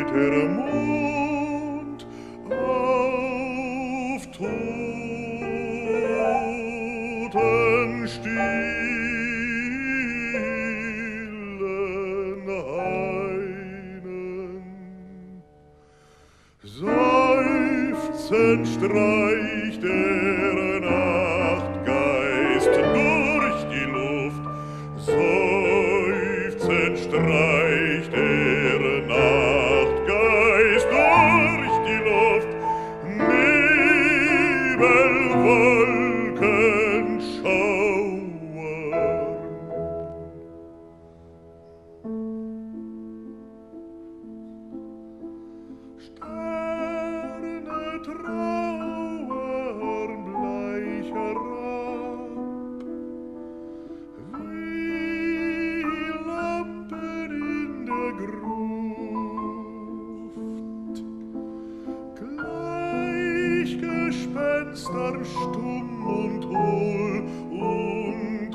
der Mond auf totenstillen Hainen. Seufzend streicht der Nachtgeist durch die Luft, seufzend streicht der Nachtgeist durch die Luft, Nebel, Wolken, Schauern. Sterne trauern bleich herab, wie Lampen in der Gruft, gleich Gespenstern stumm und hohl und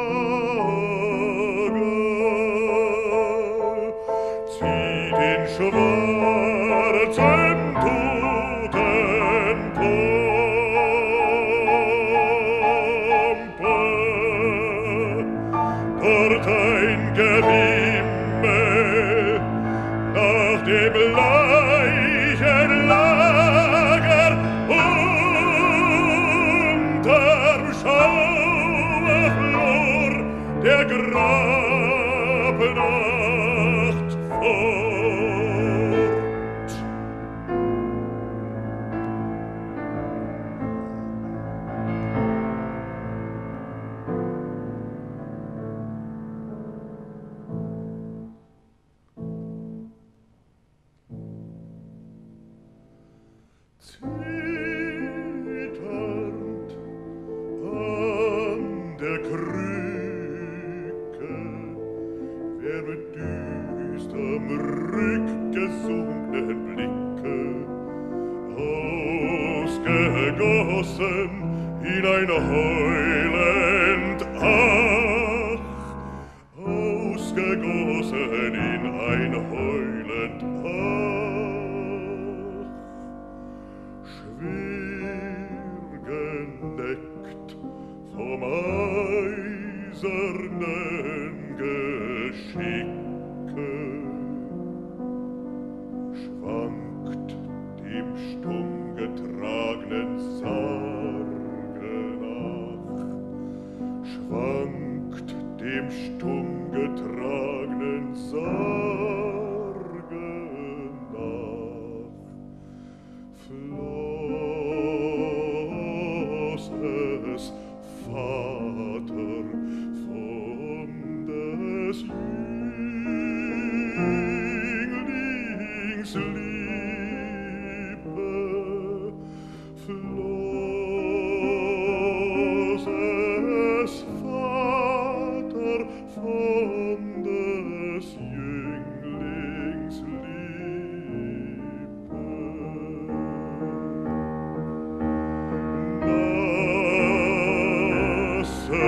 hager, zieht in schwarzen Totenpompe, dort ein Gewimmel nach dem Leichenlager unterm Schauerflor der Grabnacht fort. Zitternd an der Krücke, wer mit düsterem rückgesunkenen Blicke, ausgegossen in ein heulend Ach, ausgegossen in ein heulend Ach, schwer geneckt vom eisernen Geschicke, schwankt dem stumm getragnen Sarge nach, schwankt dem stumm getragnen Sarge nach, floss es, Vater, von des Jünglings Liebe, floss es, Vater, von des Jünglings Liebe. Nasse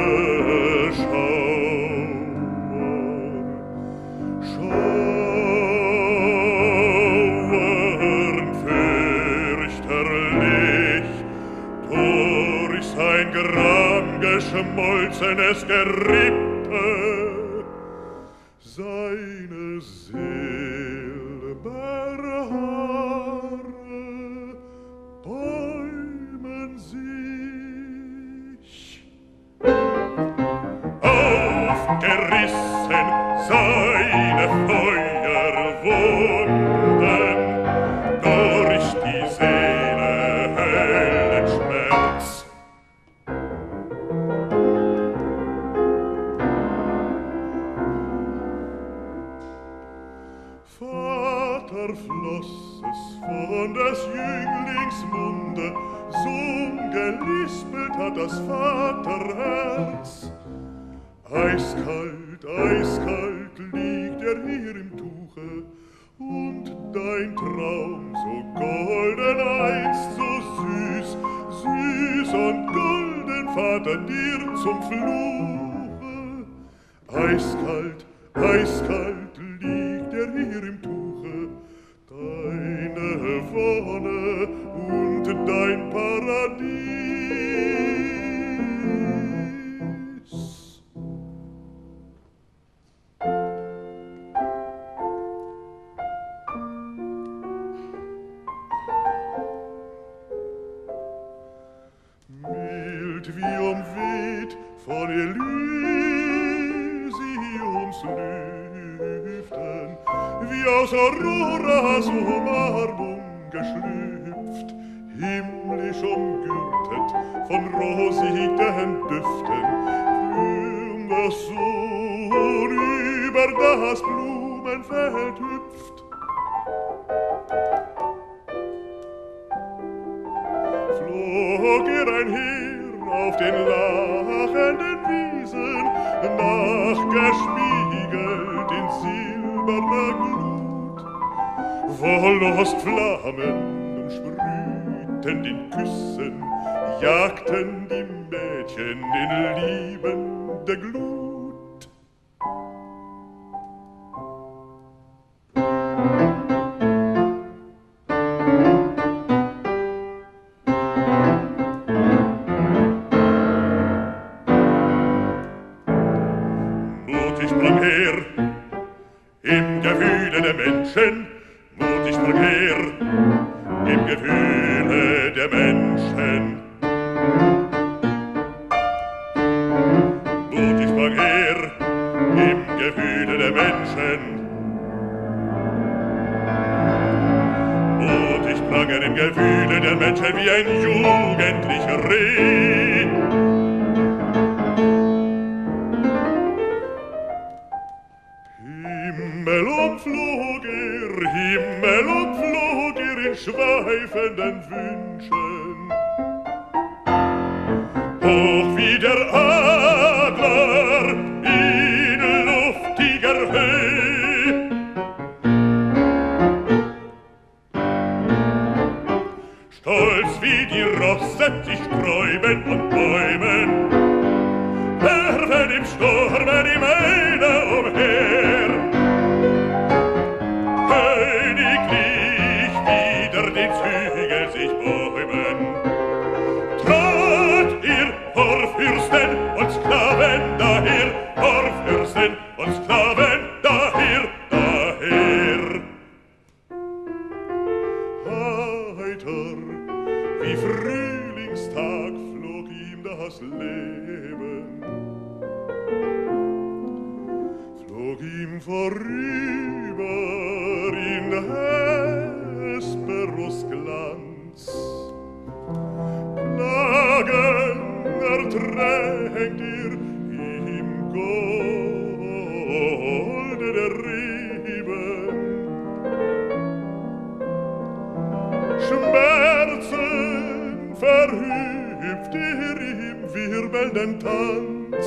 Schauern fürchterlich durch sein Gram geschmolzenes Gerippe, seine Silberhaare bäumen sich. Aufgerissen seine Feuerwunden, durch die Seele Höllenschmerz. Vater, floss es von des Jünglings Munde, so gelispelt hat das Vaterherz. Eiskalt, eiskalt liegt er hier im Tuche, und dein Traum so golden einst, so süß, süß und golden, Vater, dir zum Fluche. Eiskalt, eiskalt liegt er hier im Tuche, wie aus Auroras Umarmung geschlüpft, himmlisch umgürtet von rosigen Düften, immer so über das Blumenfeld hüpft. Flog einher auf den lachenden Wiesen, nachgespiegelt in silberner Glut, wo Lustflammen umsprühten den Küssen, jagten die Mädchen in liebende Glut. Mutig sprang her im Gefühle der Menschen, mutig sprang her im Gefühle der Menschen. Mutig sprang her im Gefühle der Menschen. Mutig sprang er im Gefühle der Menschen wie ein jugendlicher Reh. Himmel umflog er in schweifenden Wünschen. Hoch wie der Adler in luftiger Höhe. Stolz wie die Rosse sich sträuben und bäumen, werfen im Sturm die Mähne umher. Königlich wider den Zügel sich bäumen, trat ihr vor Fürsten und Sklaven daher, vor Fürsten und Sklaven daher, daher. Heiter wie Frühlingstag flog ihm das Leben, flog ihm vorüber in Hesperus Glanz. Plagen ertränkt ihr im Golde der Reben. Schmerzen verhüpft ihr im wirbelnden Tanz.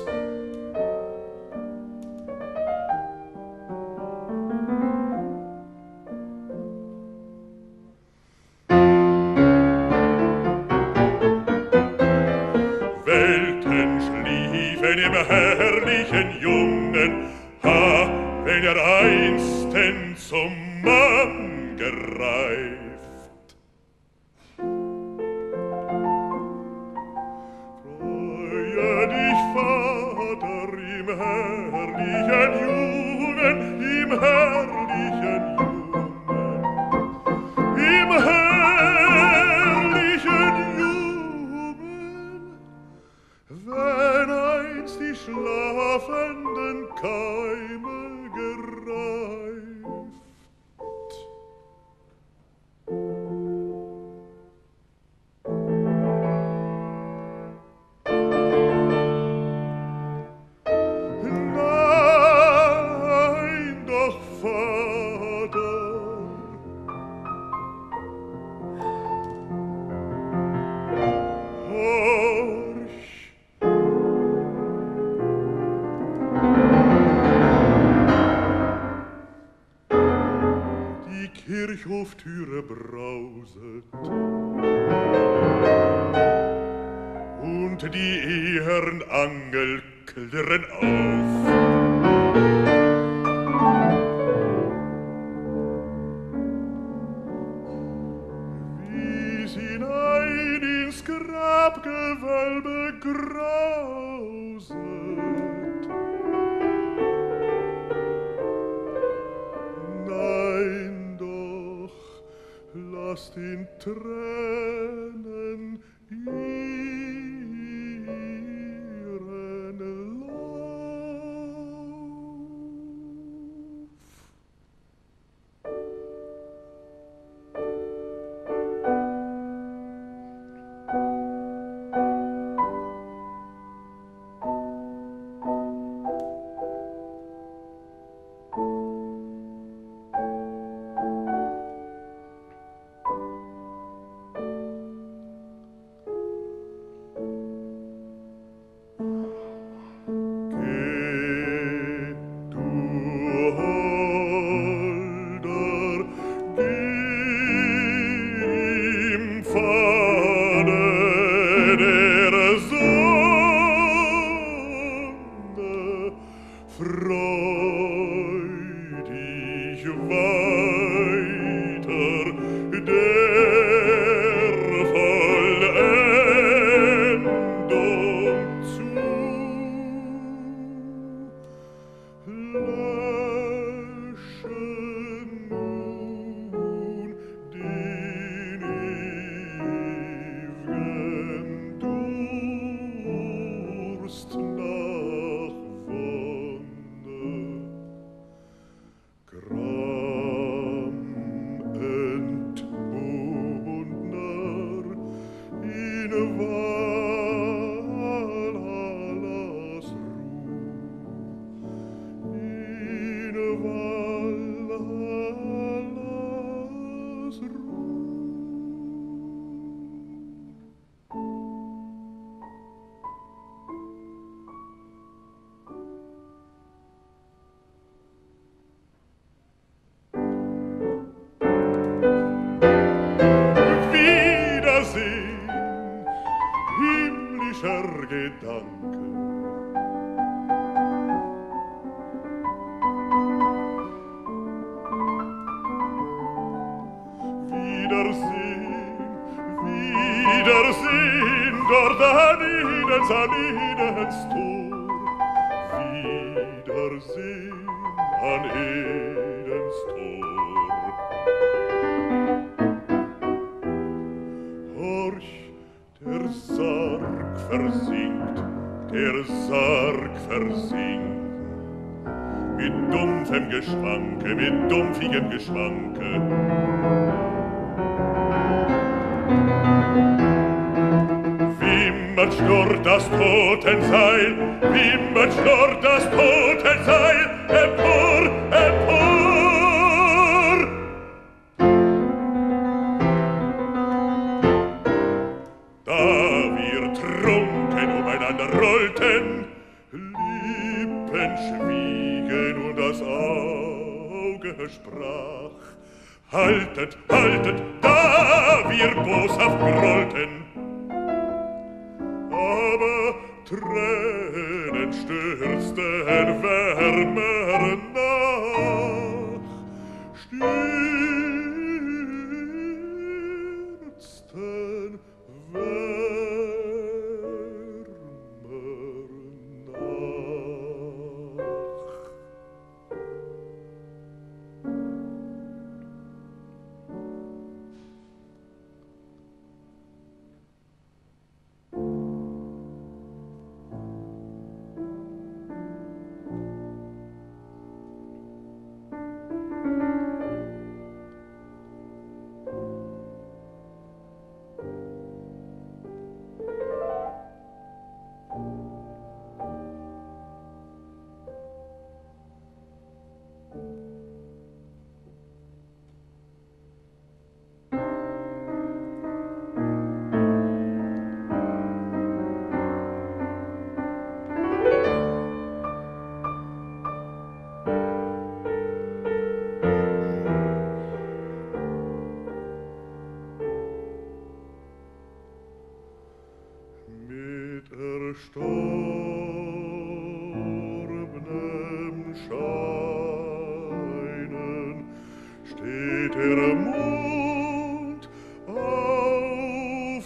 Im herrlichen Jungen, ha, wenn er einstens zum Mann gereift. Freue dich, Vater, im herrlichen Jungen, im herrlichen Jungen, im herrlichen Jungen, wenn einst die schlafenden Keime gereift. Nein, doch, Vater, horch, die Kirchhoftüre brauset und die ehern Angel klirren auf. Wie's hinein ins Grabgewölbe grauset, nein doch, lasst in Tränen ihren Lauf. weiter der Vollendung zu. Lösche nun den ewigen Durst nach Wonne. Gram entbundner in Valhallas Ruh, in Valhallas Ruh. Wiedersehen, himmlischer Gedanke. Wiedersehen, Wiedersehen, dort an Edens Tor. Wiedersehen an Edens Tor. Horch, der Sarg versinkt, der Sarg versinkt. Mit dumpfem Geschwanke, mit dumpfigem Geschwanke. Wimmert schnurrt das Totenseil, wimmert schnurrt das Totenseil, empor, empor. Da wir trunken umeinander rollten, Lippen schwiegen und das Auge sprach. Haltet, haltet, da wir boshaft grollten. Aber Tränen stürzten wärmer nach, stürzten wärmer nach. Erstorbenem Scheinen steht der Mond auf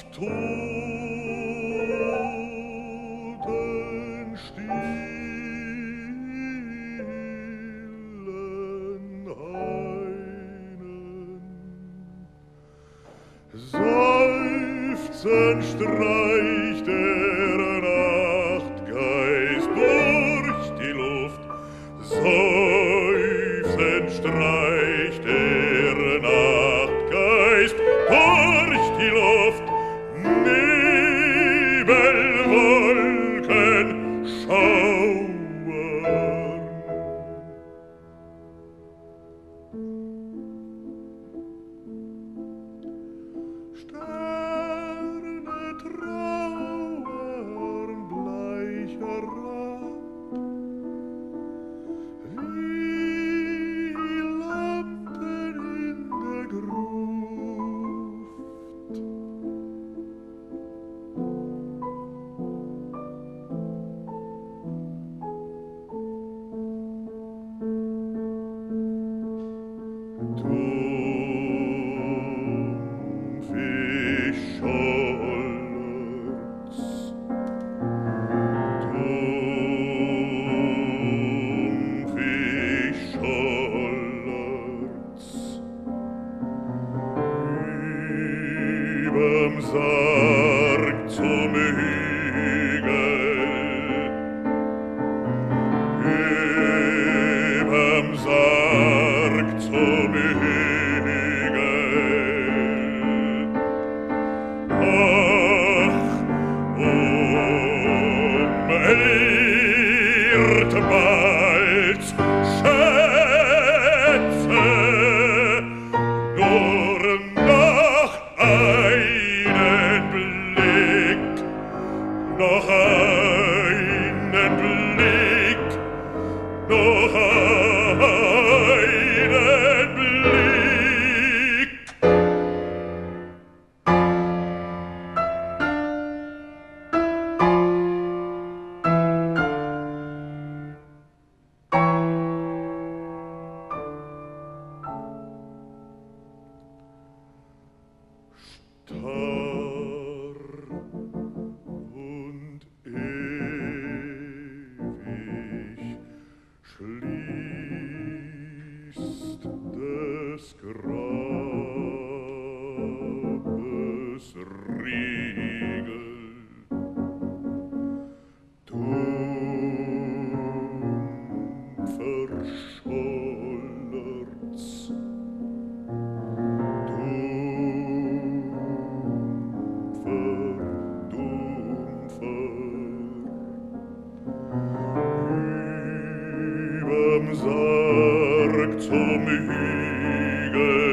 totenstillen Hainen. Seufzend streicht der Nachtgeist durch die Luft, seufzend streicht der Nachtgeist durch die Luft, Nebel, Wolken, Schauern. Sterne trauern bleicher Rand, wie Lampen in der Gruft. überm Sarg zum Hügel, überm Sarg zum Hügel. Ach, umehrt bald Schätze, nur noch einen Blick, noch einen Blick, noch einen Blick. Starr und ewig schließt des Grabes Riegel. Dumpfer Schollert's, überm Sarg zum Hügel.